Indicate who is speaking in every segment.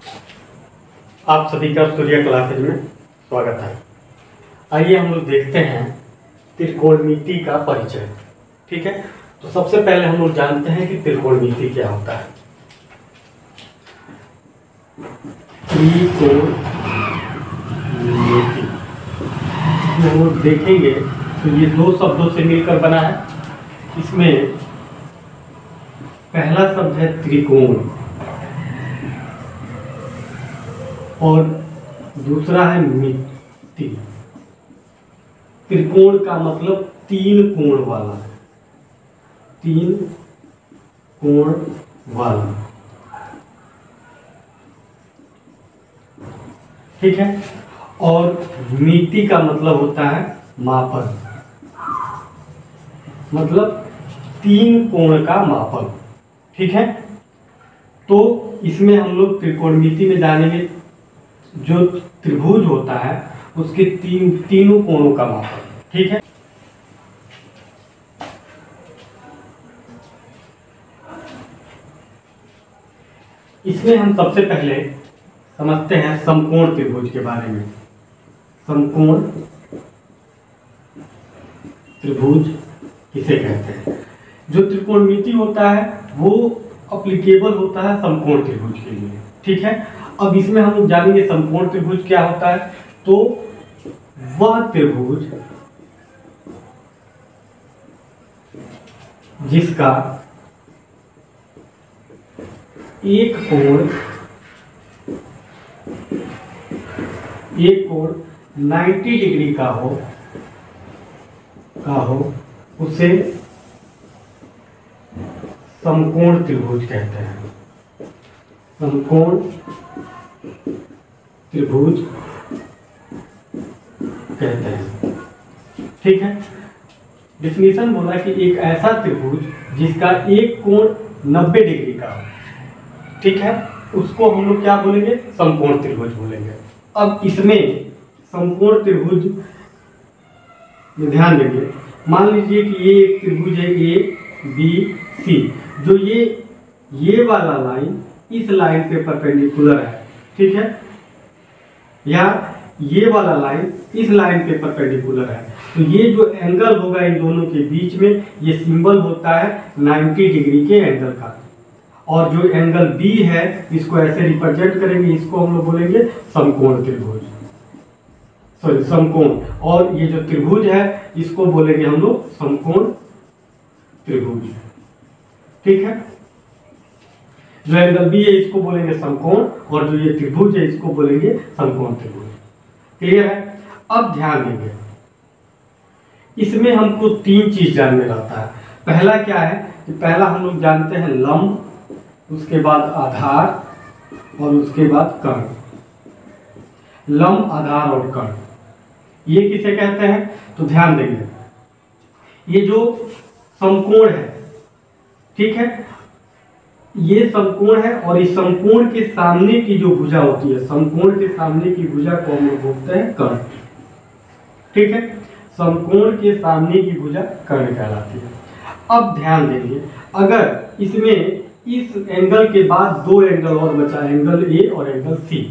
Speaker 1: आप सभी का सूर्य क्लासेज में स्वागत है। आइए हम लोग देखते हैं त्रिकोणमिति का परिचय। ठीक है, तो सबसे पहले हम लोग जानते हैं कि त्रिकोणमिति क्या होता है। त्रिकोणमिति हम लोग देखेंगे तो ये दो शब्दों से मिलकर बना है। इसमें पहला शब्द है त्रिकोण और दूसरा है मिति। त्रिकोण का मतलब तीन कोण वाला, तीन कोण वाला। ठीक है, और मिति का मतलब होता है मापन, मतलब तीन कोण का मापन। ठीक है, तो इसमें हम लोग त्रिकोणमिति में जानेंगे जो त्रिभुज होता है उसके तीनों कोणों का मापन। ठीक है, इसमें हम सबसे पहले समझते हैं समकोण त्रिभुज के बारे में। समकोण त्रिभुज किसे कहते हैं? जो त्रिकोणमिति होता है वो अप्लीकेबल होता है समकोण त्रिभुज के लिए। ठीक है, अब इसमें हम जानेंगे समकोण त्रिभुज क्या होता है। तो वह त्रिभुज जिसका एक कोण 90 डिग्री का हो उसे समकोण त्रिभुज कहते हैं। समकोण त्रिभुज कहते हैं। ठीक है, डेफिनेशन बोला कि एक ऐसा त्रिभुज जिसका एक कोण 90 डिग्री का हो, ठीक है, उसको हम लोग क्या बोलेंगे? समकोण त्रिभुज बोलेंगे। अब इसमें समकोण त्रिभुज में ध्यान देंगे, मान लीजिए कि ये एक त्रिभुज है ABC, जो ये वाला लाइन इस लाइन पे परपेंडिकुलर है। ठीक है, या ये वाला लाइन इस लाइन पे परपेंडिकुलर है। तो ये जो एंगल होगा इन दोनों के बीच में, ये सिंबल होता है 90 डिग्री के एंगल का। और जो एंगल B है इसको ऐसे रिप्रेजेंट करेंगे, इसको हम लोग बोलेंगे समकोण त्रिभुज, सॉरी समकोण। और ये जो त्रिभुज है इसको बोलेंगे हम लोग समकोण त्रिभुज। ठीक है, जो एंगल B है इसको बोलेंगे समकोण, और जो ये त्रिभुज है इसको बोलेंगे समकोण त्रिभुज। क्लियर है? अब ध्यान देंगे, इसमें हमको तीन चीज जानने रहता है। पहला क्या है कि पहला हम लोग जानते हैं लंब, उसके बाद आधार और उसके बाद कर्ण। लंब, आधार और कर्ण, ये किसे कहते हैं? तो ध्यान देंगे, ये जो समकोण है, ठीक है, ये समकोण है और इस समकोण के सामने की जो भुजा होती है, समकोण के सामने की भुजा को हम लोग बोलते हैं कर्ण। ठीक है, समकोण के सामने की भुजा कर्ण कहलाती है। अब ध्यान देंगे, अगर इसमें इस एंगल के बाद दो एंगल और बचा, एंगल A और एंगल C।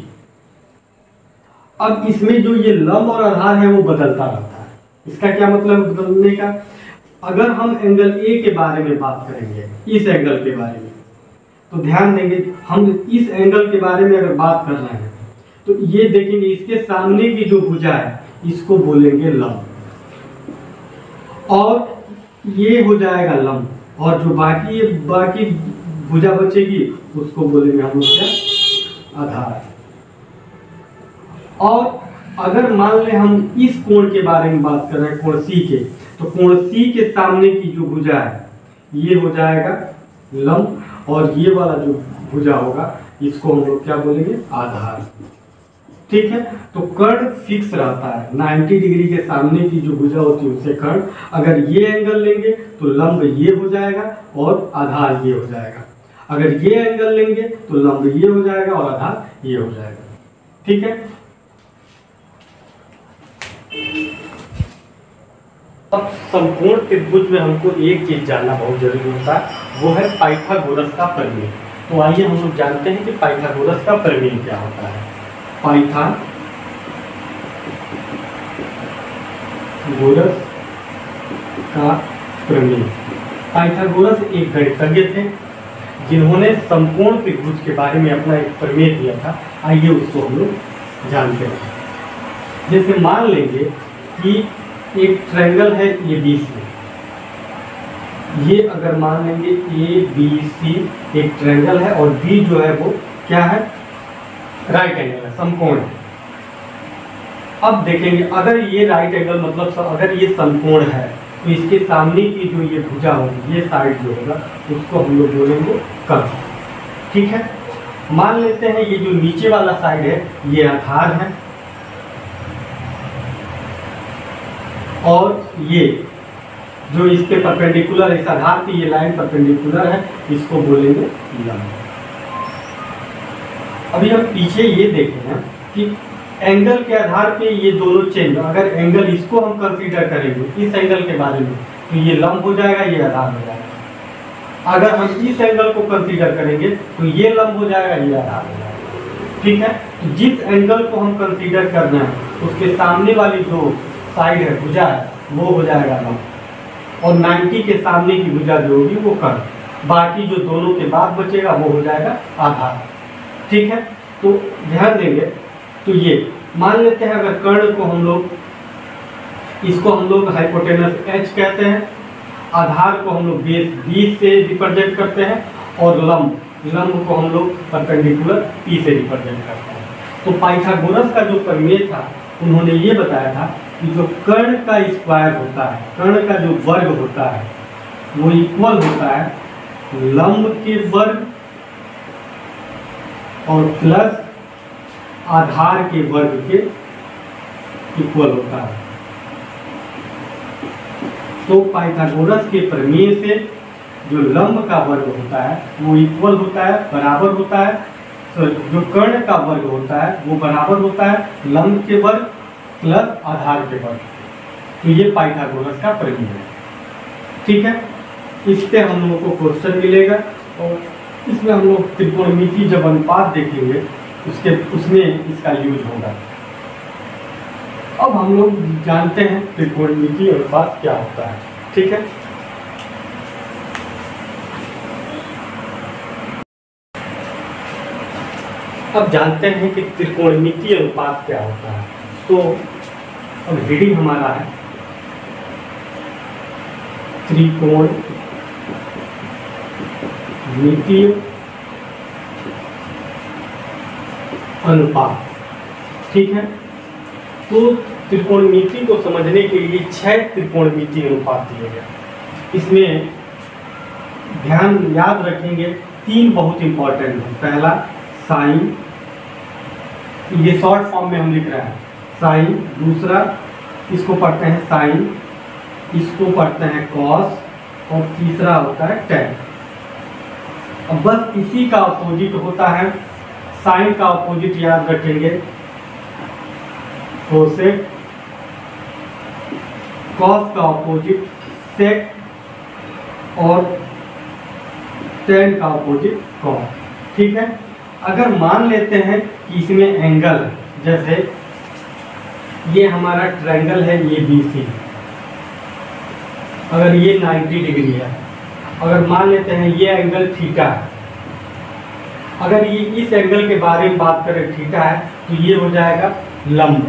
Speaker 1: अब इसमें जो ये लंब और आधार है वो बदलता रहता है। इसका क्या मतलब है बदलने का? अगर हम एंगल A के बारे में बात करेंगे, इस एंगल के बारे में, तो ध्यान देंगे हम इस एंगल के बारे में अगर बात कर रहे हैं तो ये देखेंगे इसके सामने की जो भुजा है इसको बोलेंगे लंब, और ये हो जाएगा लंब, और जो बाकी भुजा बचेगी उसको बोलेंगे हम लोग क्या? आधार। और अगर मान लें हम इस कोण के बारे में बात कर रहे हैं, कोण C के, तो कोण C के सामने की जो भुजा है ये हो जाएगा लंब, और ये वाला जो भुजा होगा इसको हम लोग क्या बोलेंगे? आधार। ठीक है, तो कर्ण फिक्स रहता है, 90 डिग्री के सामने की जो भुजा होती है उसे कर्ण। अगर ये एंगल लेंगे तो लंब ये हो जाएगा और आधार ये हो जाएगा। अगर ये एंगल लेंगे तो लंब ये हो जाएगा और आधार ये हो जाएगा। ठीक है, अब समकोण त्रिभुज में हमको एक चीज जानना बहुत जरूरी होता है, वो है पाइथागोरस का प्रमेय। तो आइए हम लोग जानते हैं कि पाइथागोरस का प्रमेय क्या होता है। पाइथागोरस का प्रमेय। पाइथागोरस एक गणितज्ञ थे जिन्होंने समकोण त्रिभुज के बारे में अपना एक प्रमेय दिया था। आइए उसको हम लोग जानते हैं। जैसे मान लेंगे कि एक ट्रायंगल है ABC, ये अगर मान लेंगे ABC एक ट्रायंगल है और B जो है वो क्या है, राइट एंगल है, समकोण है। अब देखेंगे अगर ये राइट एंगल मतलब अगर ये समकोण है तो इसके सामने की जो ये भुजा होगी, ये साइड जो होगा उसको हम लोग बोलेंगे कर्व। ठीक है, मान लेते हैं ये जो नीचे वाला साइड है ये आधार है और ये जो इसके परपेंडिकुलर, इस आधार की ये लाइन परपेंडिकुलर है, इसको बोलेंगे लंब। अभी हम पीछे ये देखें ना कि एंगल के आधार पे ये दोनों चेंज, अगर एंगल इसको हम कंसीडर करेंगे इस एंगल के बारे में तो ये लंब हो जाएगा, ये आधार हो जाएगा। अगर हम इस एंगल को कंसीडर करेंगे तो ये लंब हो जाएगा, ये आधार हो जाएगा। ठीक है, तो जिस एंगल को हम कंसीडर करना है उसके सामने वाली जो साइड है, भुजा है, वो हो जाएगा लंब और 90 के सामने की भुजा जो होगी वो कर्व। बाकी जो दोनों के बाद बचेगा वो हो जाएगा आधार। ठीक है, तो ध्यान देंगे। तो ये मान लेते हैं अगर कर्ण को हम लोग, इसको हम लोग हाइपोटेनस H कहते हैं, आधार को हम लोग बेस B से रिप्रेजेंट करते हैं और लंब को हम लोग परपेंडिकुलर P से रिप्रेजेंट करते हैं। तो पाइथागोरस का जो प्रमेय था उन्होंने ये बताया था कि जो कर्ण का स्क्वायर होता है, कर्ण का जो वर्ग होता है वो इक्वल होता है लंब के वर्ग और प्लस आधार के वर्ग के इक्वल होता है। तो पाइथागोरस के प्रमेय से जो लंब का वर्ग होता है वो इक्वल होता है, बराबर होता है, तो जो कर्ण का वर्ग होता है वो बराबर होता है लंब के वर्ग प्लस आधार के वर्ग। तो ये पाइथागोरस का प्रमेय है। ठीक है, इस पे हम लोगों को क्वेश्चन मिलेगा और इसमें हम लोग त्रिकोणमिति जब अनुपात देखेंगे उसमें इसका यूज होगा। अब हम लोग जानते हैं त्रिकोणमिति अनुपात क्या होता है। ठीक है, अब जानते हैं कि त्रिकोणमिति अनुपात क्या होता है। तो अब हेडिंग हमारा है त्रिकोणमिति अनुपात। ठीक है, तो त्रिकोणमिति को समझने के लिए 6 त्रिकोणमिति अनुपात दिए गए। इसमें ध्यान याद रखेंगे 3 बहुत इंपॉर्टेंट है। पहला साइन, ये शॉर्ट फॉर्म में हम लिख रहे हैं साइन। दूसरा इसको पढ़ते हैं साइन, इसको पढ़ते हैं कॉस और तीसरा होता है टैन। अब बस इसी का अपोजिट होता है, साइन का अपोजिट याद रखेंगे कोसेक, कॉस का अपोजिट सेक और टैन का अपोजिट कॉस। ठीक है, अगर मान लेते हैं कि इसमें एंगल, जैसे ये हमारा ट्रायंगल है ये BC, अगर ये 90 डिग्री है, अगर मान लेते हैं ये एंगल थीटा है, अगर ये इस एंगल के बारे में बात करें थीटा है तो ये हो जाएगा लंब,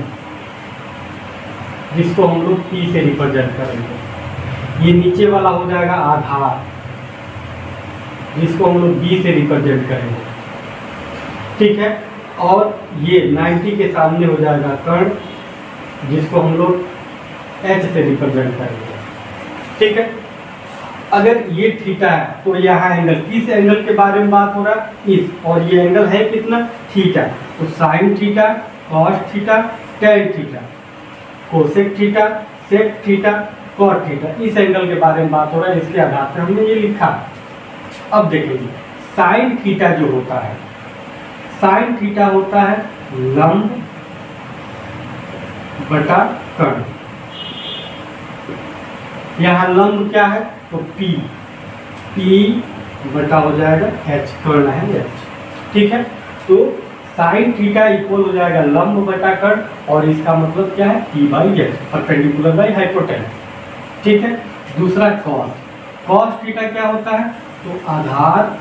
Speaker 1: जिसको हम लोग P से रिप्रेजेंट करेंगे। ये नीचे वाला हो जाएगा आधार, जिसको हम लोग B से रिप्रेजेंट करेंगे। ठीक है, और ये 90 के सामने हो जाएगा कर्ण, जिसको हम लोग H से रिप्रेजेंट करेंगे। ठीक है, अगर ये थीटा है तो यहाँ एंगल, किस एंगल के बारे में बात हो रहा है, इस, और ये एंगल है कितना, थीटा। तो sine theta, cos theta, tan theta, cosec theta, sec theta, cot theta, इस एंगल के बारे में बात हो रहा है। इसके आधार पर हमने ये लिखा। अब देखिए साइन थीटा जो होता है, साइन थीटा होता है लंब बटा कर्ण। यहाँ लंब क्या है तो P बटा हो जाएगा एच, कर्ण है एच। ठीक है, तो साइन थीटा इक्वल हो जाएगा लंब बटा कर्ण, और इसका मतलब क्या है P by H, perpendicular by hypotenuse. ठीक है, दूसरा कॉस, कॉस थीटा क्या होता है, तो आधार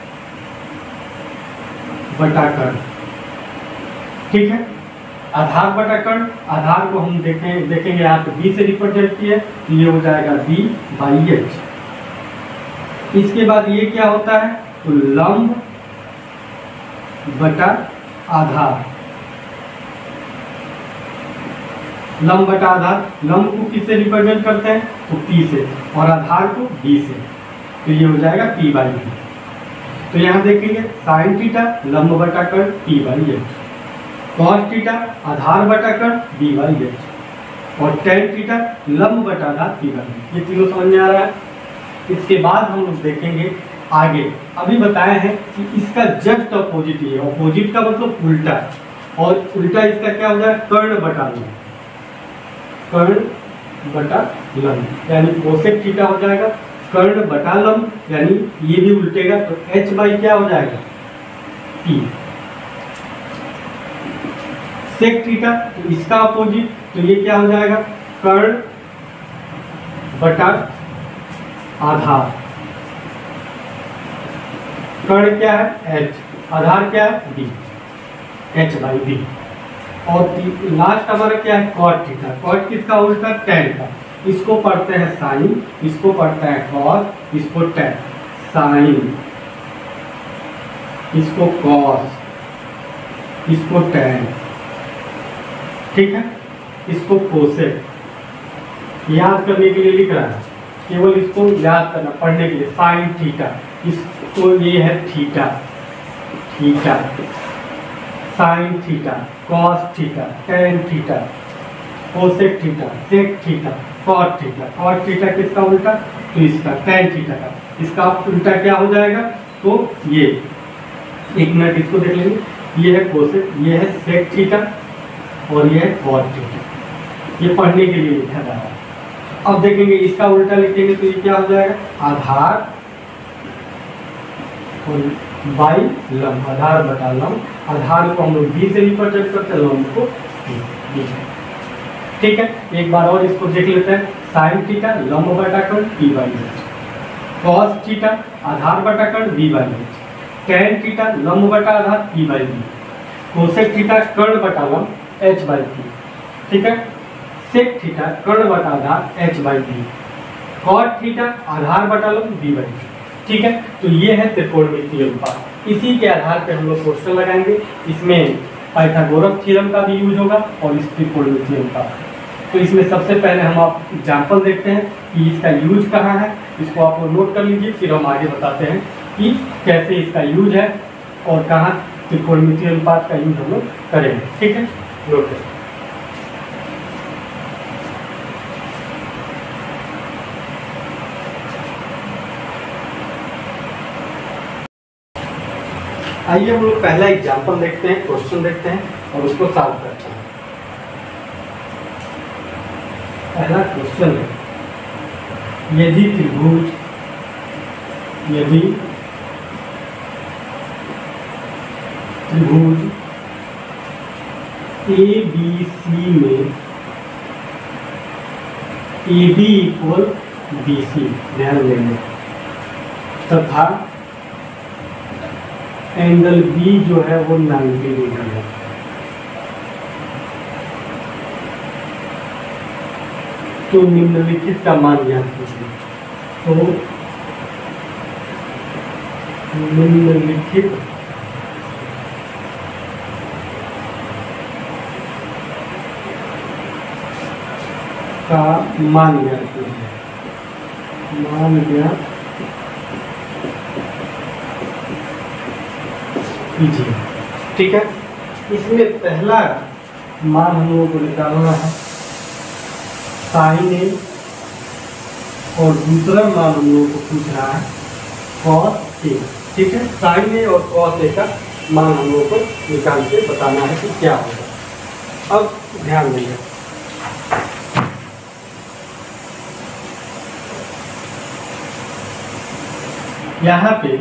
Speaker 1: बटा कर्ण। ठीक है, आधार बटा कर्ण, आधार को हम देखेंगे यहाँ पे बी से रिप्रेजेंट किया है, तो ये हो जाएगा बी बाई एच। इसके बाद ये क्या होता है, तो लंब बटा आधार, लंब बटा आधार, लंब को किससे रिप्रेजेंट करते हैं, तो पी से, और आधार को बी से, तो ये हो जाएगा पी बाई बी। तो यहाँ देखेंगे साइन थीटा लंब बटा कर्ण P by H, cos theta आधार बटा कर्ण बी बाई एच, और टेन थीटा लंब बटा आधार पी बाई एच। ये तीनों समझ में आ रहा है। इसके बाद हम लोग देखेंगे आगे, अभी बताए हैं कि इसका जस्ट अपोजिट ये, अपोजिट का मतलब उल्टा, और उल्टा इसका क्या हो जाएगा, कर्ण बटा लंब, कर्ण बटा लंब, यानी कोसेक थीटा हो जाएगा कर्ण बटा लंब, यानी ये भी उल्टेगा, तो h बाई क्या हो जाएगा p। सेक थीटा, तो इसका अपोजिट, तो ये क्या हो जाएगा कर्ण बटा आधार, कर्ण क्या है h, आधार क्या है b, h बाई b। और लास्ट हमारा क्या है कॉट थीटा, कॉट किसका उल्टा टैन का, इसको पढ़ते हैं साइन, इसको पढ़ते हैं कॉस, इसको टैन, साइन, इसको कॉस, इसको टैन। ठीक है, इसको कोसेक, याद करने के लिए लिख रहा है, केवल इसको याद करना, पढ़ने के लिए, साइन थीटा, इसको ये है theta, theta, sine theta, cos theta, tan theta, cosec theta, sec theta, cot theta. Cot theta किसका उल्टा, तो इसका टैन थीटा का, इसका उल्टा क्या हो जाएगा, तो ये एक मिनट इसको देख लेंगे, ये है कोसेक, ये है सेक थीटा, और ये है कॉट थीटा। ये पढ़ने के लिए लिखा जा रहा है। अब देखेंगे इसका उल्टा लिखेंगे तो ये क्या हो जाएगा, आधार और बाई लंब, आधार बटा लंब, आधार को हम लोग बी से रिप्रेजेंट करते हैं, लंब को बी। ठीक है, एक बार और इसको देख लेते हैं, साइन थीटा लंब बटा कर्ण P by H, cos theta आधार बटा कर्ण B by H, tan theta लंब बटा आधार P by B, cosec theta कर्ण बटा लंब एच बाई पी। ठीक है, सेक थीटा कर्ण बटा आधार H by B, cot theta आधार बटा लंब बी बाई बी। ठीक है, तो ये है त्रिकोणमितीय अनुपात। इसी के आधार पे हम लोग क्वेश्चन लगाएंगे, इसमें पाइथागोरस थ्योरम का भी यूज होगा और इस त्रिकोणमितीय अनुपात। तो इसमें सबसे पहले हम आप एग्जाम्पल देखते हैं कि इसका यूज कहाँ है, इसको आप लोग नोट कर लीजिए, फिर हम आगे बताते हैं कि कैसे इसका यूज है और कहाँ त्रिकोणमितीय अनुपात का यूज हम लोग करेंगे। ठीक है, नोट करें। आइए हम लोग पहला एग्जाम्पल देखते हैं, क्वेश्चन देखते हैं और उसको सॉल्व करते हैं। पहला क्वेश्चन है, यदि त्रिभुज ए बी सी में A B equal B C, ध्यान देंगे, तथा एंगल बी जो है वो 90 डिग्री है, तो निम्नलिखित का मान ज्ञात कीजिए। तो निम्नलिखित का मान ज्ञात कीजिए, मान ज्ञात कीजिए। ठीक है, इसमें पहला मान हम लोगों को निकालना है साइन ए, और दूसरा मान हम लोगों को पूछ रहा है कॉस ए। ठीक है, साइन ए और कॉस ए का मान हम लोगों को निकाल के बताना है कि क्या होगा। अब ध्यान देंगे, यहाँ पे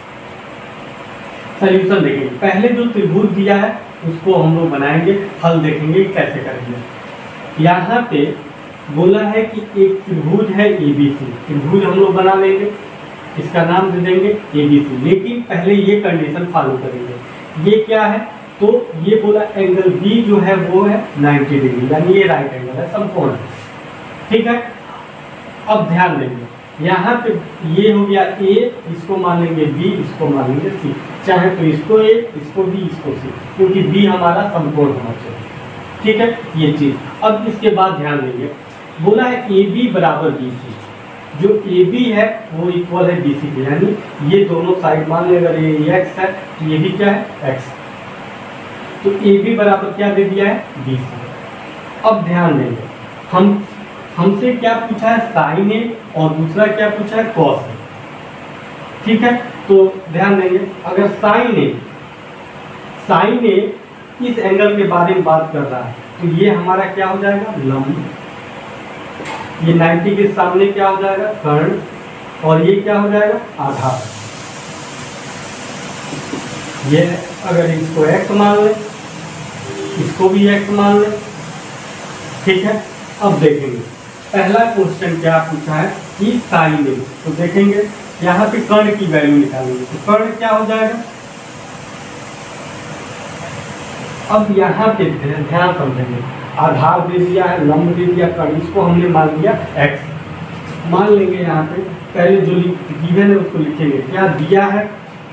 Speaker 1: सॉल्यूशन देखेंगे। पहले जो त्रिभुज दिया है उसको हम लोग बनाएंगे, हल देखेंगे कैसे करेंगे। यहाँ पे बोला है कि एक त्रिभुज है ABC, त्रिभुज हम लोग बना लेंगे, इसका नाम दे देंगे ABC। लेकिन पहले ये कंडीशन फॉलो करेंगे। ये क्या है, तो ये बोला एंगल B जो है वो है 90 डिग्री, यानी ये राइट एंगल है, समकोण है। ठीक है, अब ध्यान देंगे यहाँ पे ये हो गया A, इसको मान लेंगे B, इसको मान लेंगे C, चाहे तो इसको A, इसको B, इसको C, क्योंकि B हमारा समकोण होना चाहिए। ठीक है, ये चीज। अब इसके बाद ध्यान देंगे, बोला है AB बराबर BC, जो AB है वो इक्वल है BC के, यानी ये दोनों साइड मान लें, अगर ये x है तो ये भी क्या है x, तो AB बराबर क्या दे दिया है BC। अब ध्यान देंगे, हमसे क्या पूछा है साइन A और दूसरा क्या पूछा है कॉस A। ठीक है, तो ध्यान देंगे, अगर साइन A इस एंगल के बारे में बात कर रहा है तो ये हमारा क्या हो जाएगा लंब, ये 90 के सामने क्या हो जाएगा कर्ण, और ये क्या हो जाएगा आधार। ये अगर इसको x मान लें, इसको भी x मान लें। ठीक है, अब देखेंगे पहला क्वेश्चन क्या पूछा है कि साइन A, तो देखेंगे यहाँ पे कर्ण की वैल्यू निकालेंगे, तो कर्ण क्या हो जाएगा। अब यहाँ पे ध्यान समझेंगे, आधार दे दिया है, लंब दे दिया, कर्ण, इसको हमने मान लिया x मान लेंगे। यहाँ पे पहले जो गिवन है उसको लिखेंगे, क्या दिया है,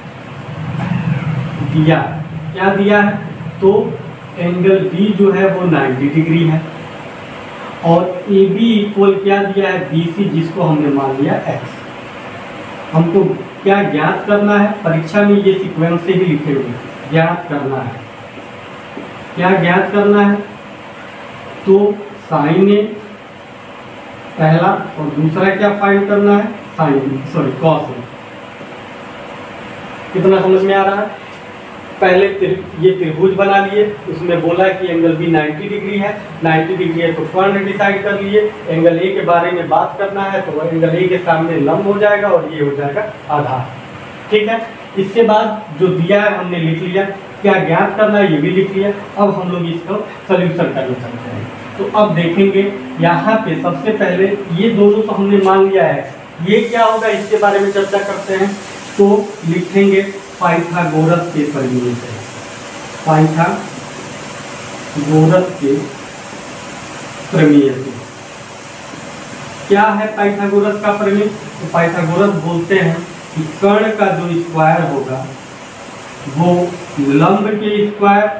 Speaker 1: क्या दिया है, तो एंगल B जो है वो 90 डिग्री है, और AB इक्वल क्या दिया है BC, जिसको हमने मान लिया x। हमको क्या ज्ञात करना है, परीक्षा में ये सीक्वेंस से ही लिखेंगे, ज्ञात करना है। क्या ज्ञात करना है, तो साइन A पहला, और दूसरा क्या फाइंड करना है कॉस A। कितना समझ में आ रहा है। पहले ये त्रिभुज बना लिए, उसमें बोला कि एंगल B 90 डिग्री है, 90 डिग्री है तो कर्ण डिसाइड कर लिए। एंगल A के बारे में बात करना है तो एंगल A के सामने लंब हो जाएगा और ये हो जाएगा आधार। ठीक है, इसके बाद जो दिया है हमने लिख लिया, क्या ज्ञात करना है ये भी लिख लिया। अब हम लोग इसको सोल्यूशन करना चाहते हैं, तो अब देखेंगे यहाँ पे सबसे पहले ये दोनों तो हमने मान लिया है, ये क्या होगा इसके बारे में चर्चा करते हैं। तो लिखेंगे पाइथागोरस के प्रमेय से, पाइथागोरस के प्रमेय से। क्या है पाइथागोरस का प्रमेय, तो पाइथागोरस बोलते हैं कि कर्ण का जो स्क्वायर होगा वो लंब के स्क्वायर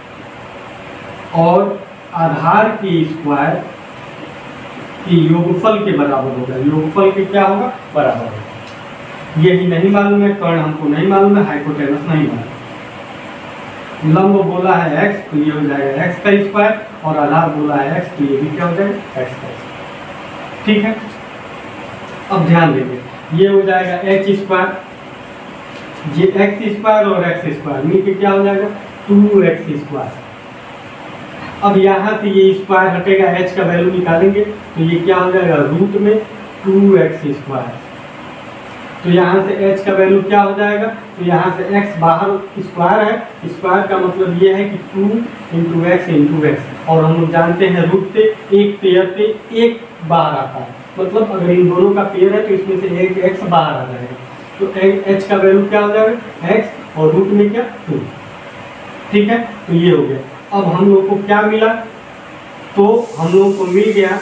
Speaker 1: और आधार के स्क्वायर के योगफल के बराबर होगा। योगफल के क्या होगा बराबर होगा। यही नहीं मालूम है, कर्ण हमको नहीं मालूम है, हाइपोटेनस नहीं मालूम। लंब बोला है x, तो ये हो जाएगा x का स्क्वायर, और आधार बोला है x, तो ये भी क्या हो जाएगा x का स्क्वायर। ठीक है, अब ध्यान देंगे, ये हो जाएगा h स्क्वायर, ये x स्क्वायर और x स्क्वायर मिलकर क्या हो जाएगा 2x स्क्वायर। अब यहाँ से ये स्क्वायर हटेगा, h का वैल्यू निकालेंगे तो ये क्या हो जाएगा रूट में 2x स्क्वायर। तो यहाँ से h का वैल्यू क्या हो जाएगा, तो यहाँ से x बाहर स्क्वायर है, स्क्वायर का मतलब ये है कि 2 इंटू x, और हम लोग जानते हैं रूट से एक पेयर पे एक बाहर आता है, मतलब अगर इन दोनों का पेयर है तो इसमें से एक x बाहर आ जाएगा। तो h का वैल्यू क्या हो जाएगा x, और रूट में क्या 2। ठीक है, तो ये हो गया। अब हम लोग को क्या मिला, तो हम लोग को मिल गया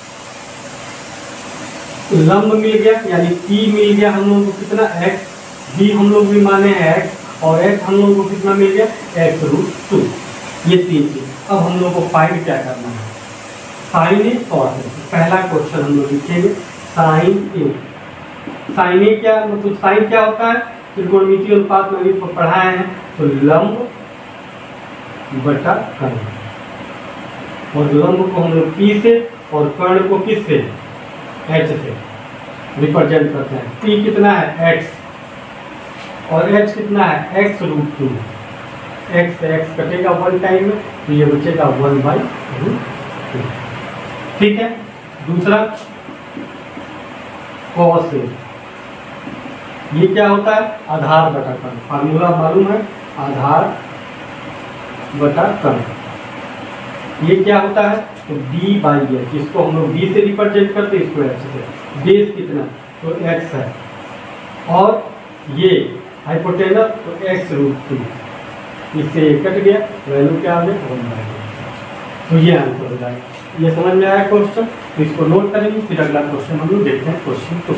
Speaker 1: लंब मिल गया, यानी P मिल गया हम लोग को कितना x, B हम लोग भी माने हैं x, और x हम लोग को कितना मिल गया x रूट 2। ये तीन चीज। अब हम लोग को फाइंड क्या करना है, साइन A कॉस A। पहला क्वेश्चन हम लोग लिखेंगे साइन A। साइन A क्या मतलब, साइन क्या होता है, त्रिकोणमितीय अनुपात में अभी पढ़ाए हैं, तो लंब बटा कर्ण, और लंब को हम लोग P से और कर्ण को किस से h से रिप्रेजेंट करते हैं। P कितना है x, और h कितना है x रूट 2। x से x कटेगा वन टाइम में, तो ये बचेगा 1/2। ठीक है, दूसरा cos A। ये क्या होता है? आधार बटा कर्ण। फार्मूला मालूम है, आधार बटा कर्ण। ये क्या होता है? तो d बाई एच, इसको हम लोग d से रिप्रेजेंट करते हैं, इसको h से। बेस कितना? तो x है, और ये हाइपोटेनस तो x√2, इससे कट गया, वैल्यू क्या आ गया? 1/2। तो ये आंसर हो जाएगा। ये समझ में आया क्वेश्चन? तो इसको नोट करेंगे, फिर अगला क्वेश्चन हम लोग देखते हैं, क्वेश्चन 2।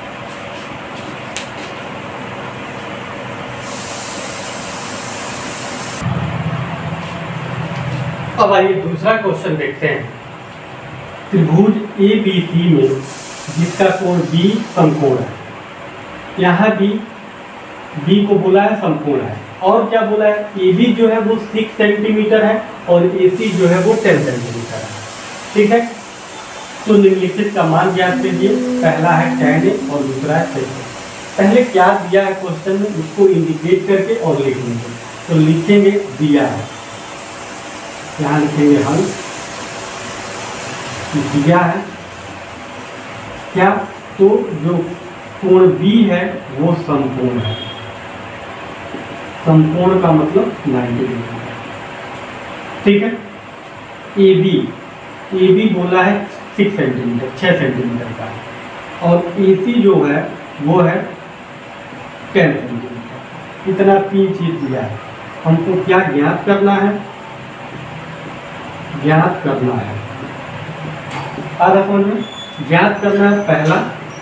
Speaker 1: अब आइए दूसरा क्वेश्चन देखते हैं। त्रिभुज ABC में जिसका कोण B समकोण है, यहाँ B को बोला है समकोण है, और क्या बोला है? AB जो है वो 6 सेंटीमीटर है और AC जो है वो 10 सेंटीमीटर है। ठीक है, तो निम्नलिखित का मान ज्ञात कीजिए। पहला है tan A और दूसरा है sec A। पहले क्या दिया है क्वेश्चन में, उसको इंडिकेट करके और लिख लेंगे। तो लिखेंगे दिया है, यहाँ लिखेंगे हम दिया है क्या? तो जो कोण B है वो समकोण है। समकोण का मतलब 90 डिग्री। ठीक है, AB बोला है 6 सेंटीमीटर, 6 सेंटीमीटर का, और AC जो है वो है 10 सेंटीमीटर। इतना 3 चीज दिया है। हमको क्या ज्ञात करना है? ज्ञात करना है, आधा समझ में, ज्ञात करना है पहला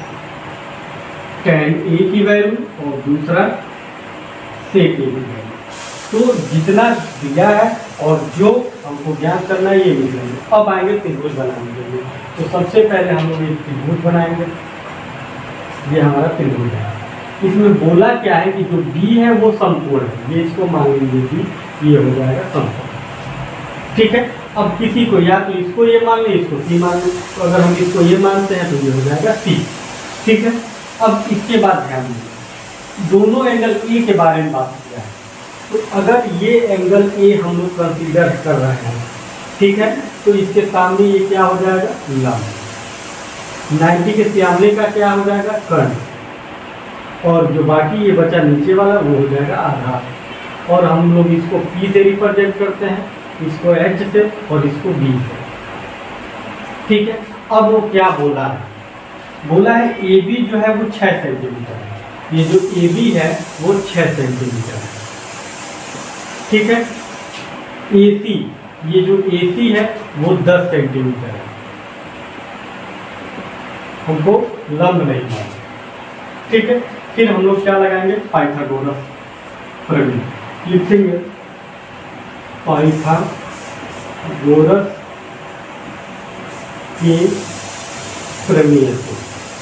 Speaker 1: tan A की वैल्यू और दूसरा sec A की वैल्यू। तो जितना दिया है और जो हमको ज्ञात करना है ये मिल जाएंगे। अब आएंगे त्रिभुज बनाने के लिए। तो सबसे पहले हम लोग एक त्रिभुज बनाएंगे। ये हमारा त्रिभुज है। इसमें बोला क्या है कि जो B है वो समकोण है, ये इसको मान लीजिए कि ये हो जाएगा समकोण। ठीक है, अब किसी को या तो इसको ये मान लें, इसको C मान लें। तो अगर हम इसको ये मानते हैं तो ये हो जाएगा C। ठीक है, अब इसके बाद ध्यान दीजिए, दोनों एंगल A के बारे में बात किया है। तो अगर ये एंगल A हम लोग कंसीडर कर रहे हैं, ठीक है, तो इसके सामने ये क्या हो जाएगा? लंब। 90 के सामने का क्या हो जाएगा? कर्ण। और जो बाकी ये बचा नीचे वाला वो हो जाएगा आधार। और हम लोग इसको P से रिप्रेजेंट करते हैं, इसको H से और इसको B से। ठीक है, अब वो क्या बोला है? बोला है AB जो है वो 6 सेंटीमीटर है। ये जो AB है वो 6 सेंटीमीटर है। ठीक है, AC, ये जो AC है वो 10 सेंटीमीटर है। हमको लंब नहीं है। ठीक है, फिर हम लोग क्या लगाएंगे? पाइथागोरस प्रमेय लिखेंगे। पाइथागोरस के प्रमेय से,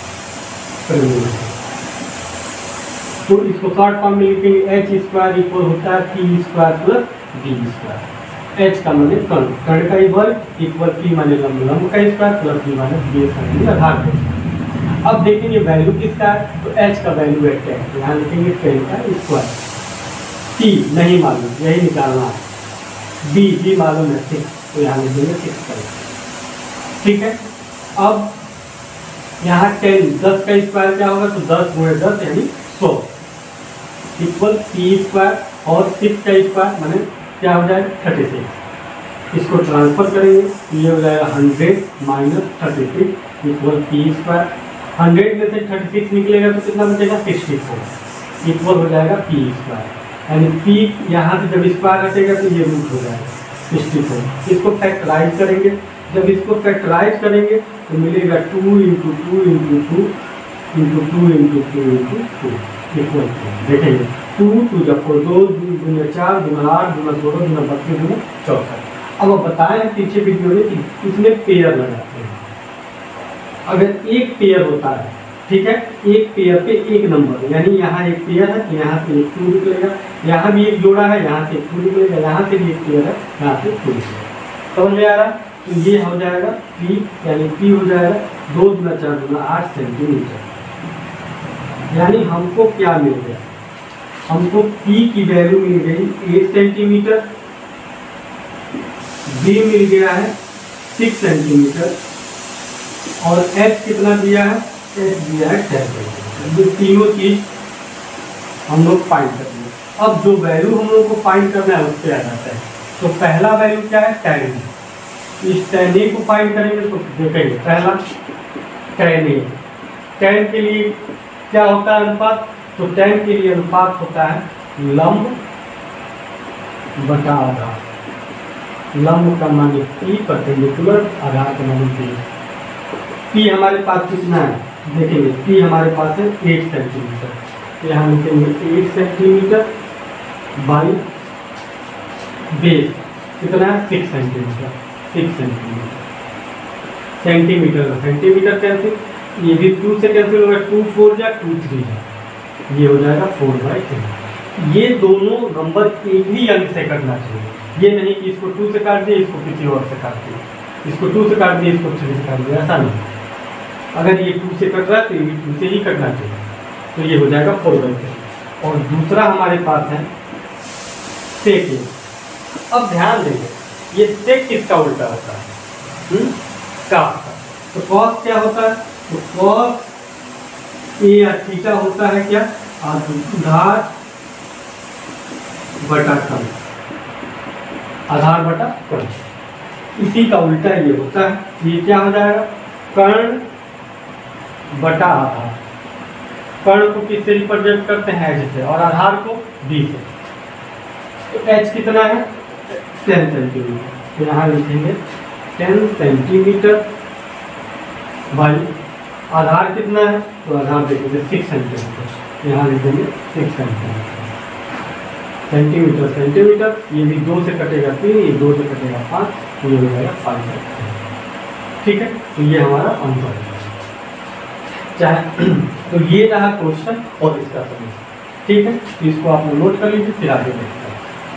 Speaker 1: तो इसको शॉर्ट फॉर्म में लिखेंगे। h² इक्वल होता है p² प्लस d²। h का माने कर्ण, कर्ण का वर्ग इक्वल p माने लंब, लंब का स्क्वायर प्लस d माने बेस का आधार का। अब देखेंगे वैल्यू किसका है, तो h का वैल्यू है 10, यहाँ लिखेंगे 10 का स्क्वायर। c नहीं मालूम, यही निकालना है। b मालूम है 6, तो यहाँ लिखेंगे 6 का। ठीक है, अब यहाँ 10 का स्क्वायर क्या होगा? तो 10 गुणे 10 यानी 100 इक्वल p² और 6 का स्क्वायर माने क्या हो जाएगा? 36। इसको ट्रांसफर करेंगे तो ये हो जाएगा 100 माइनस 36 इक्वल p²। 100 में से 36 निकलेगा तो कितना बचेगा? 64 इक्वल हो जाएगा p²। यानी p यहाँ से जब स्क्वायर हटेगा तो ये रूट हो जाएगा 64। इसको फैक्टराइज करेंगे, जब इसको फैक्टराइज करेंगे तो मिलेगा 2 × 2 × 2 × 2 × 2 × 2 इक्वल। देखेंगे 2 2 जब 4 2 × 4 × 8 × 16 × 32 × 64। अब बताएं पीछे वीडियो में कि इसमें पेयर लगाते हैं। अगर एक पेयर होता है, ठीक है, एक पेयर पे एक नंबर, यानी यहाँ एक पेयर है तो यहाँ से एक 2 निकलेगा, यहाँ भी एक जोड़ा है, यहाँ से एक 2 निकलेगा, यहाँ से भी एक पेयर है, यहाँ से 2 निकलेगा। समझ में आ रहा? तो ये हो जाएगा p, यानी p हो जाएगा 2 × 4 × 8 सेंटीमीटर। यानी हमको क्या मिल गया? हमको p की वैल्यू मिल गई 8 सेंटीमीटर, b मिल गया है 6 सेंटीमीटर और h कितना दिया है? h दिया है 10 सेंटीमीटर। ये तीनों चीज हम लोग फाइंड करेंगे। अब जो वैल्यू हम लोग को फाइंड करना है उस पर आ जाता है। तो पहला वैल्यू क्या है, tan A। इस tan A को फाइंड करेंगे तो देखेंगे पहला tan A, tan के लिए क्या होता है अनुपात, तो tan के लिए अनुपात होता है लंब बटा आधार। लंब का मान P, परपेंडिकुलर आधार का मान P हमारे पास कितना है, देखेंगे P हमारे पास है 8 सेंटीमीटर, यहाँ लिखेंगे 8 सेंटीमीटर बाई बेस कितना है 6 सेंटीमीटर, 6 सेंटीमीटर, सेंटीमीटर का सेंटीमीटर कैंसिल, ये भी 2 से कैंसिल होगा, 2 4 जा 2 3 जा, ये हो जाएगा 4/3। ये दोनों नंबर एक ही अंक से करना चाहिए, ये नहीं कि इसको 2 से काट दिए इसको किसी और से काट दिए, इसको 2 से काट दिए इसको 3 से काट दिया, ऐसा नहीं। अगर ये 2 से कट रहा है तो ये 2 से ही कटना चाहिए, तो ये हो जाएगा 4/3। और दूसरा हमारे पास है sec A। अब ध्यान देंगे ये sec किसका उल्टा होता है, cos का। तो cos क्या होता है, तो cos A या थीटा होता है क्या, आधार बटा कर्ण, आधार बटा कर्ण। इसी का उल्टा ये होता है, ये क्या हो जाएगा कर्ण बटा आधार। कर्ण को किससे रिप्रेजेंट करते हैं, h से, और आधार को b से। तो h कितना है 10 सेंटीमीटर, तो यहाँ लिखेंगे 10 सेंटीमीटर बाई आधार कितना है, तो आधार देखेंगे 6 सेंटीमीटर, यहाँ लिखेंगे 6 सेंटीमीटर। सेंटीमीटर सेंटीमीटर, ये भी 2 से कटेगा 3, ये 2 से कटेगा 5, ये हो जाएगा 5। ठीक है, तो ये हमारा आंसर है। चाहे तो ये रहा क्वेश्चन और इसका सॉल्यूशन। ठीक है, तो इसको आप नोट कर लीजिए, फिर आगे देखते हैं।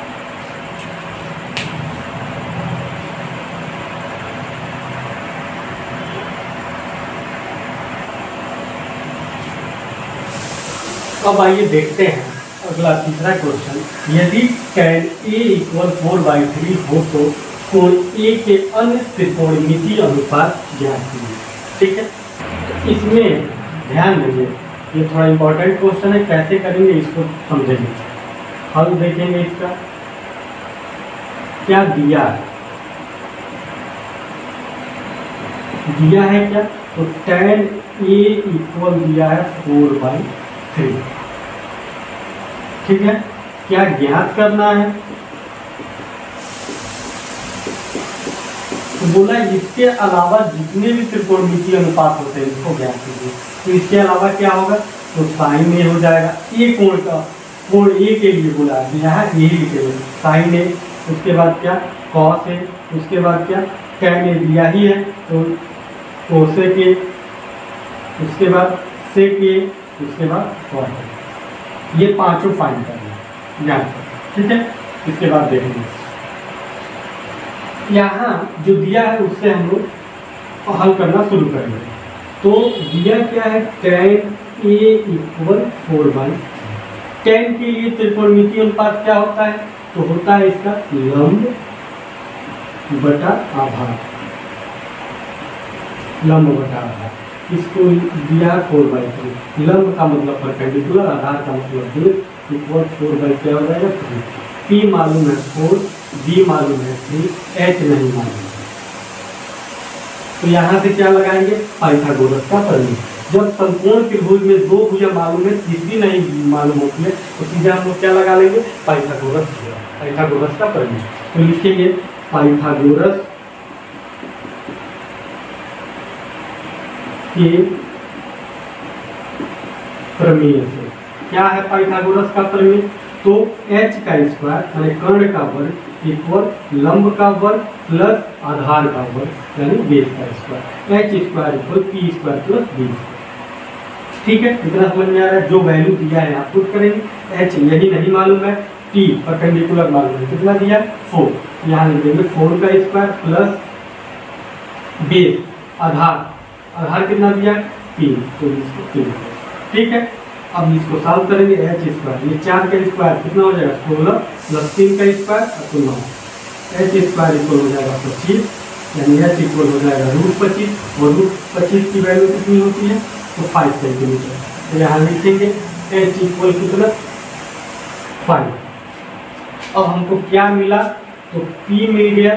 Speaker 1: अब आइए देखते हैं अगला तीसरा क्वेश्चन। यदि tan A = 4/3 हो तो कोण A के अन्य त्रिकोणमितीय अनुपात ज्ञात कीजिए। ठीक है, तो इसमें ध्यान देंगे, ये थोड़ा इंपॉर्टेंट क्वेश्चन है, कैसे करेंगे इसको समझेंगे। हल देखेंगे इसका क्या दिया है, दिया है क्या, तो tan A इक्वल दिया है 4/3। ठीक है, क्या ज्ञात करना है, तो बोला इसके अलावा जितने भी त्रिकोणमितीय अनुपात होते हैं इसको ज्ञात कीजिए। तो इसके अलावा क्या होगा, तो साइन ए हो जाएगा, ए कोण का, कोण ए के लिए बोला है, यहाँ ए लिखेंगे साइन ए, उसके बाद क्या कॉस ए, उसके बाद क्या टैन ए दिया ही है तो कोसेक ए, उसके बाद सेक ए, उसके बाद कॉस ए। ये पांचों फाइंड करना ज्ञात। ठीक है, इसके बाद देखेंगे यहाँ जो दिया है उससे हम लोग हल करना शुरू करेंगे। तो दिया क्या है, tan A = 4/3। tan के लिए त्रिकोणमितीय अनुपात क्या होता है, तो होता है इसका लंब बटा आधार, लंब बटा आधार। इसको दिया है 4/3, लंब का मतलब परपेंडिकुलर, आधार का मतलब बेस, इक्वल 4/3 क्या हो जाएगा 3। P मालूम है 4, B मालूम है 3, H नहीं मालूम। तो यहाँ से क्या लगाएंगे, पाइथागोरस का प्रमेय। जब समकोण त्रिभुज में दो भुजा मालूम है, तीसरी नहीं मालूम होती है, तो सीधा हम लोग क्या लगा लेंगे, पाइथागोरस, पाइथागोरस का प्रमेय। तो लिखेंगे पाइथागोरस के प्रमेय से। क्या है पाइथागोरस का प्रमेय, तो h का स्क्वायर यानी कर्ण का वर्ग इक्वल लंब का वर्ग प्लस आधार का वर्ग यानी बेस का square, h square equal p square plus b। ठीक है, इतना समझ में आ रहा है। जो वैल्यू दिया है आप पुट करेंगे, h यही नहीं मालूम है, t परपेंडिकुलर मालूम है, कितना दिया 4, यहाँ लिख देंगे 4 का स्क्वायर प्लस बेस आधार, आधार कितना दिया p, तो इसको 3। ठीक है, अब इसको सॉल्व करेंगे, h स्क्वायर, ये 4 का स्क्वायर कितना हो जाएगा 16 प्लस 3 का स्क्वायर तो 9, h स्क्वायर इक्वल हो जाएगा 25, यानी h इक्वल हो जाएगा √25, और √25 की वैल्यू कितनी होती है, तो 5 सेंटीमीटर। तो यहाँ लिखेंगे h इक्वल कितना 5। अब हमको क्या मिला, तो P मिल गया,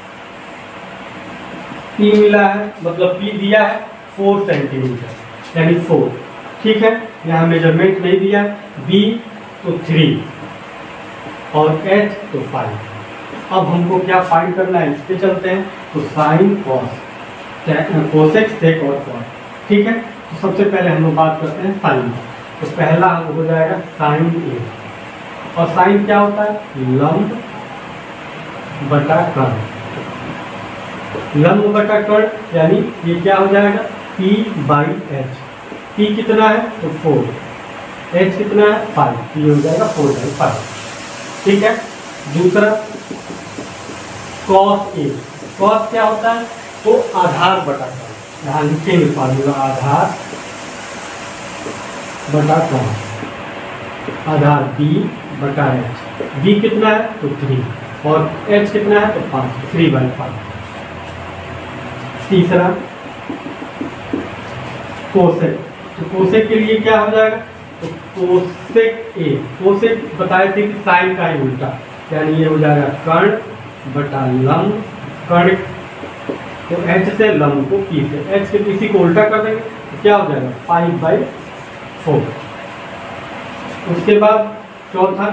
Speaker 1: P मिला है, मतलब P दिया है 4 सेंटीमीटर यानी 4। ठीक है, यहाँ मेजरमेंट नहीं दिया। B तो 3 और H तो 5। अब हमको क्या फाइंड करना है, इस पे चलते हैं। तो साइन कॉस, कोसेक सेक और कॉस। ठीक है, तो सबसे पहले हम लोग बात करते हैं साइन। तो पहला हो जाएगा साइन ए, और साइन क्या होता है, लंब बटा कर्ण। लंब बटा कर्ण यानी ये क्या हो जाएगा, P बाई एच। P कितना है, तो 4, H कितना है, 5, P हो जाएगा 4/5। ठीक है, दूसरा कॉस ए। कॉस क्या होता है, तो आधार बटा कर्ण। यहाँ लिखेंगे फॉर्मूला, आधार बटा कॉस। आधार B बटा H। B कितना है, तो 3 और H कितना है, तो 5, 3/5। तीसरा कोसेक। तो कोसेक के लिए क्या हो जाएगा, तो कोसेक ए। कोसेक बताए थे कि साइन का ही उल्टा, यानी ये हो जाएगा कर्ण बटा लंब। कर्ण तो H से लंब को P से, H के किसी को उल्टा कर देंगे तो क्या हो जाएगा 5/4। उसके बाद चौथा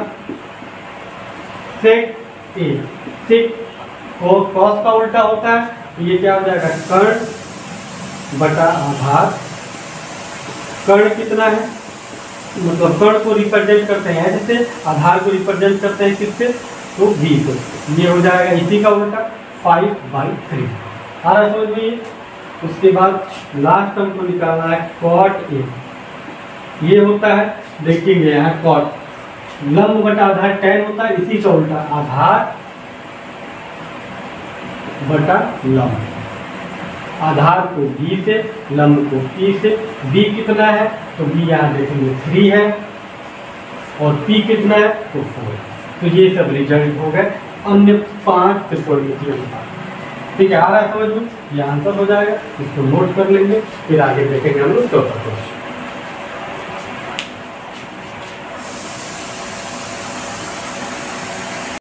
Speaker 1: सेक ए। सेक कॉस का उल्टा होता है, तो ये क्या हो जाएगा कर्ण बटा आधार। कर्ण कितना है, मतलब कर्ण को रिप्रेजेंट करते हैं H से, आधार को रिप्रेजेंट करते हैं किससे, तो B से। ये हो जाएगा इसी का उल्टा 5/3। आ रहा समझ में। उसके बाद लास्ट हमको निकालना है कॉट ए। ये होता है, देखेंगे यहाँ कॉट, लंब बटा आधार tan होता है, इसी का उल्टा आधार बटा लंब। आधार को B से, लंब को P से। B कितना है, तो B यहाँ देखेंगे 3 है और P कितना है, तो 4। तो ये सब रिजल्ट हो गए अन्य 5 त्रिकोणमितीय अनुपात। ठीक है, आ रहा है समझ में, ये आंसर हो जाएगा। इसको नोट कर लेंगे, फिर आगे देखेंगे हम लोग चौथा क्वेश्चन।